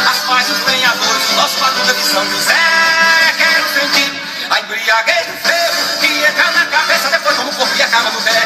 as paz dos lenhadores, o nosso Padroeiro de São José. Quero sentir a embriaguez do frevo que entra na cabeça depois como o corpo e acaba no pé.